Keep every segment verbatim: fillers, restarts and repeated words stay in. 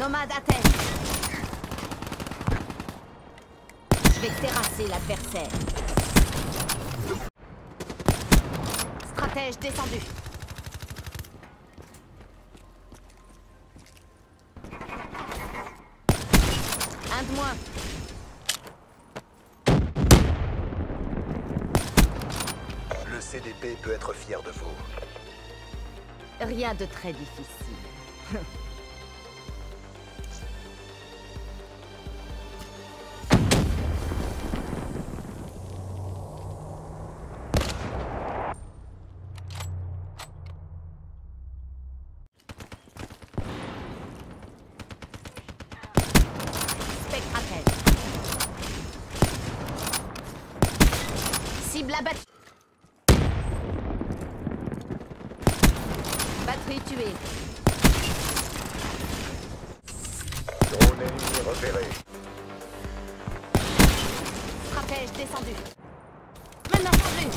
Nomade à terre. Je vais terrasser l'adversaire. Stratège descendu. Un de moins. Le C D P peut être fier de vous. Rien de très difficile. Spectratège. Cible abattue. Batterie tuée. Drone ennemi repéré. Stratège descendu. Menace plus.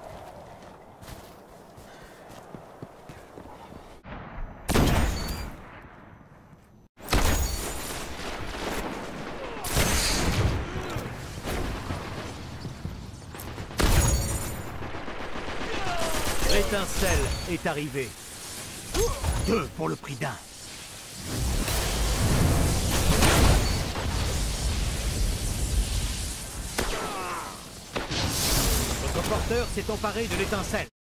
L'étincelle est arrivée. Deux pour le prix d'un. Notre porteur s'est emparé de l'étincelle.